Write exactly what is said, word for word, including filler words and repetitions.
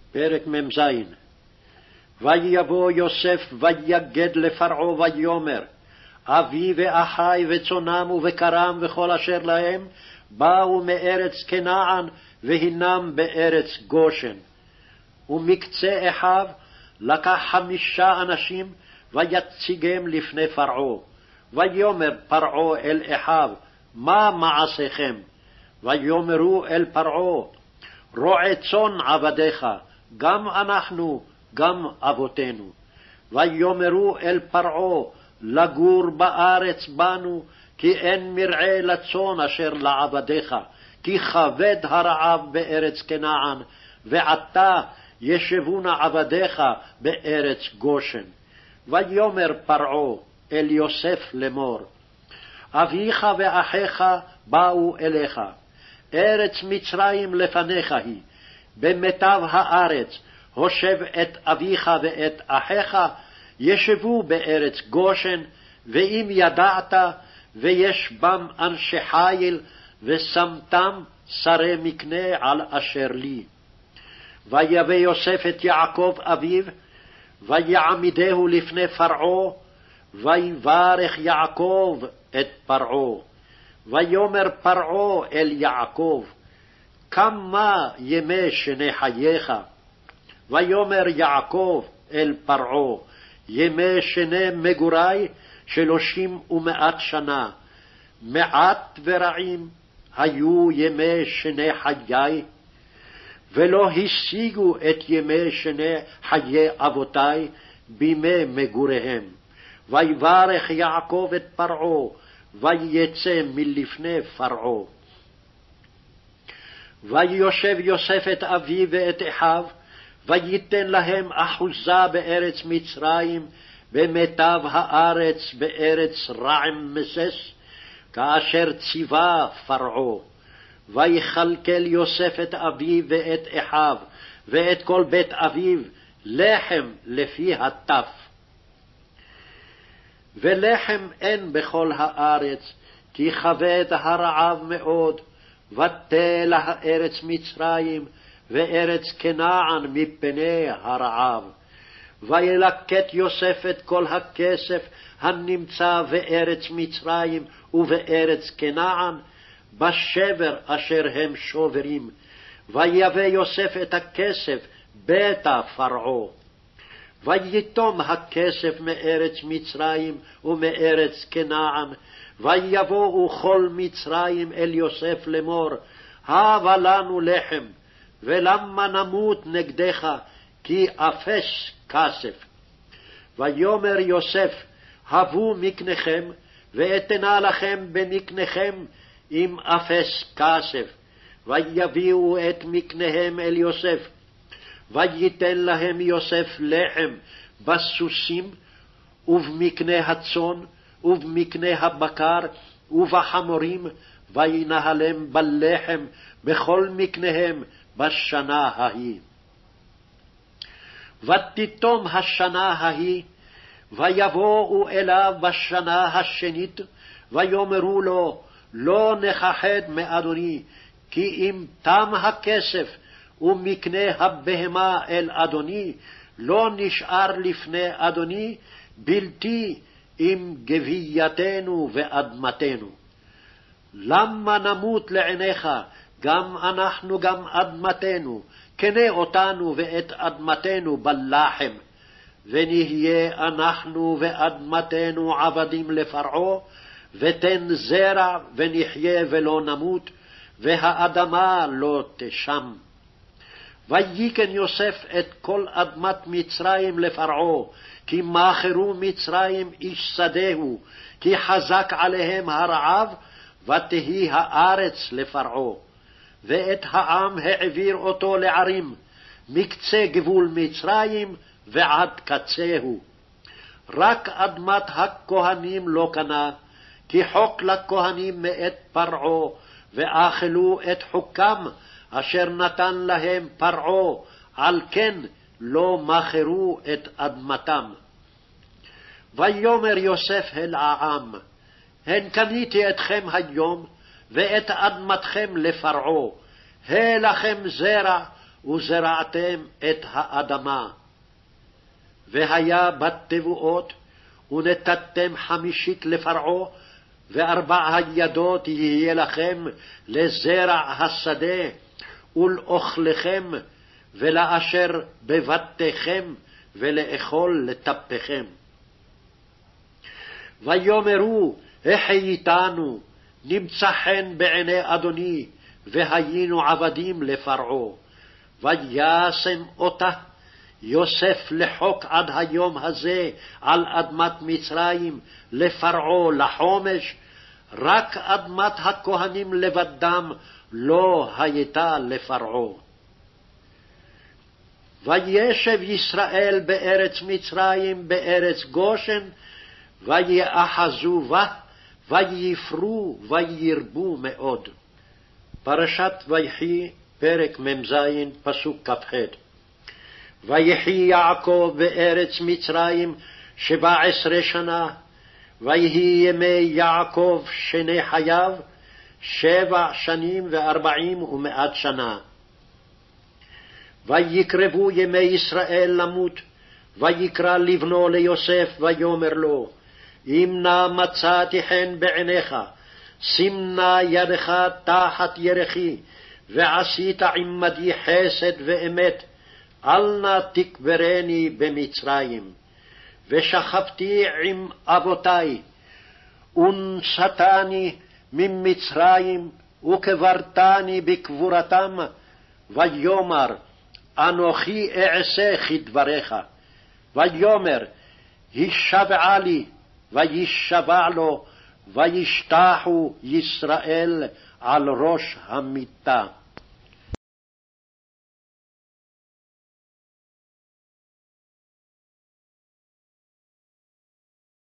פרק מ"ז. ויבוא יוסף ויגד לפרעה ויאמר, אבי ואחי וצונם ובקרם וכל אשר להם באו מארץ כנען והינם בארץ גושן. ומקצה אחיו לקח חמישה אנשים ויציגם לפני פרעה. ויאמר פרעה אל אחיו, מה מעשיכם? ויאמרו אל פרעה, רועה צאן עבדיך, גם אנחנו, גם אבותינו. ויאמרו אל פרעה, לגור בארץ בנו, כי אין מרעה לצאן אשר לעבדיך, כי כבד הרעב בארץ כנען, ועתה ישבונה עבדיך בארץ גושן. ויאמר פרעה אל יוסף לאמור, אביך ואחיך באו אליך, ארץ מצרים לפניך היא, במיטב הארץ הושב את אביך ואת אחיך, ישבו בארץ גושן, ואם ידעת ויש בם אנשי חיל, ושמתם שרי מקנה על אשר לי. ויבא יוסף את יעקב אביו, ויעמידהו לפני פרעה, ויברך יעקב את פרעה. ויאמר פרעה אל יעקב, כמה ימי שני חייך? ויאמר יעקב אל פרעה, ימי שני מגורי שלושים ומאת שנה, מעט ורעים היו ימי שני חיי, ולא השיגו את ימי שני חיי אבותי בימי מגוריהם. ויברך יעקב את פרעה, ויצא מלפני פרעה. ויושב יוסף את אביו ואת אחיו, וייתן להם אחוזה בארץ מצרים, במיטב הארץ בארץ רעמסס, כאשר ציווה פרעה. ויכלכל יוסף את אביו ואת אחיו, ואת כל בית אביו, לחם לפי הטף. ולחם אין בכל הארץ, כי כבד הרעב מאוד, ותל הארץ מצרים, וארץ כנען מפני הרעב. וילקט יוסף את כל הכסף הנמצא בארץ מצרים ובארץ כנען, בשבר אשר הם שוברים. ויבא יוסף את הכסף ביתה פרעה. ויתום הכסף מארץ מצרים ומארץ כנען, ויבואו כל מצרים אל יוסף לאמור, הבה לנו לחם, ולמה נמות נגדך, כי אפס כסף. ויאמר יוסף, הבו מקניכם, ואתנה לכם במקניכם עם אפס כסף. ויביאו את מקניהם אל יוסף, וייתן להם יוסף לחם בסוסים, ובמקנה הצאן, ובמקנה הבקר, ובחמורים, וינהלם בלחם בכל מקניהם בשנה ההיא. ותתום השנה ההיא, ויבואו אליו בשנה השנית, ויאמרו לו, לא נכחד מאדוני, כי אם תם הכסף ומקנה הבהמה אל אדוני, לא נשאר לפני אדוני בלתי עם גבייתנו ואדמתנו. למה נמות לעיניך, גם אנחנו גם אדמתנו, קנה אותנו ואת אדמתנו בלחם, ונהיה אנחנו ואדמתנו עבדים לפרעה, ותן זרע ונחיה ולא נמות, והאדמה לא תשם. ויקן יוסף את כל אדמת מצרים לפרעה, כי מאחרו מצרים איש שדהו, כי חזק עליהם הרעב, ותהי הארץ לפרעה. ואת העם העביר אותו לערים, מקצה גבול מצרים ועד קצהו. רק אדמת הכהנים לא קנה, כי חוק לכהנים מאת פרעה, ואכלו את חוקם אשר נתן להם פרעה, על כן לא מכרו את אדמתם. ויאמר יוסף אל העם, הן קניתי אתכם היום, ואת אדמתכם לפרעה, הא לכם זרע, וזרעתם את האדמה. והיה בתבואות, ונתתם חמישית לפרעה, וארבע הידות יהיה לכם לזרע השדה, ולאוכלכם, ולאשר בבתיכם, ולאכול לטפכם. ויאמרו, החייתנו, נמצא חן בעיני אדוני, והיינו עבדים לפרעה. וישם אותה יוסף לחוק עד היום הזה על אדמת מצרים, לפרעה לחומש, רק אדמת הכהנים לבדם לא הייתה לפרעה. וישב ישראל בארץ מצרים, בארץ גושן, ויאחזו בה, ויפרו, וירבו מאוד. פרשת ויחי, פרק מ"ז, פסוק כ"ח. ויחי יעקב בארץ מצרים שבע עשרה שנה, ויהי ימי יעקב שני חייו, שבע שנים וארבעים ומאת שנה. ויקרבו ימי ישראל למות, ויקרא לבנו ליוסף, ויאמר לו, אם נא מצאתי חן בעיניך, שים נא ידך תחת ירכי, ועשית עמדי חסד ואמת, אל נא תקברני במצרים. ושכבתי עם אבותי, ונשאתני ממצרים, וקברתני בקבורתם, ויאמר, אנוכי אעשה כדבריך. ויאמר, הישבעה לי, וישבע לו, וישתחו ישראל על ראש המיטה.